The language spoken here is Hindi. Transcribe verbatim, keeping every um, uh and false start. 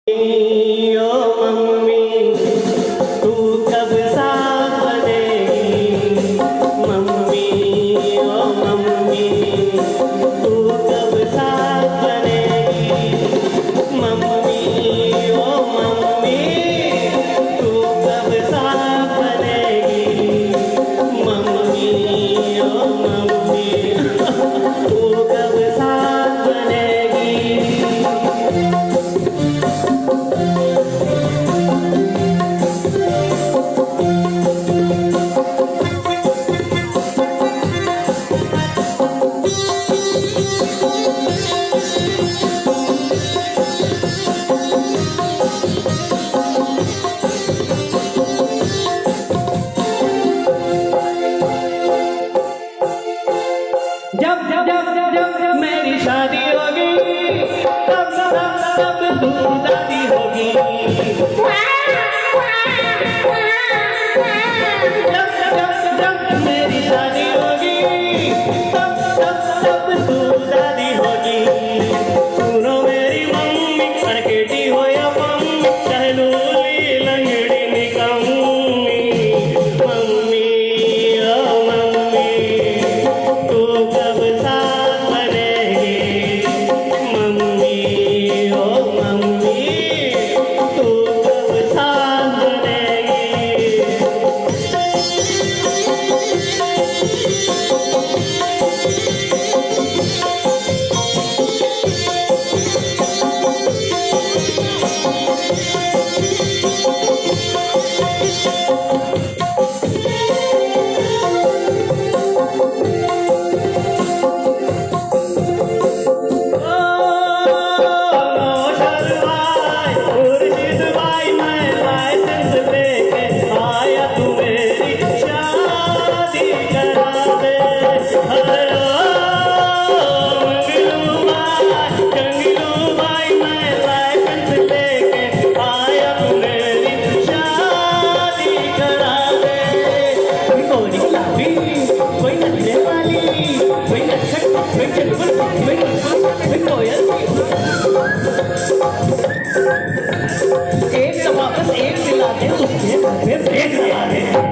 ओ मम्मी तू कब साथ बनेगी, मम्मी ओ मम्मी तू कब साथ बनेगी, मम्मी ओ मम्मी तू कब साथ बनेगी, मम्मी ओ मम्मी तू कब साथ बनेगी। जब जब जब जब मेरी शादी होगी तब तब तब तू दादी होगी, जब जब जब मेरी शादी होगी तब तब तब तू दादी होगी। सुनो मेरी मम्मी करकेटी हो या मम्मी चाहे लूली लंगड़ी निकम्मी, मम्मी ओ मम्मी तू कब साथ बनेगी, मम्मी ओ मम्मी तू कब साथ बनेगी। एक तो वापस एक दिला दे, उसके घर में भेज लगा दे।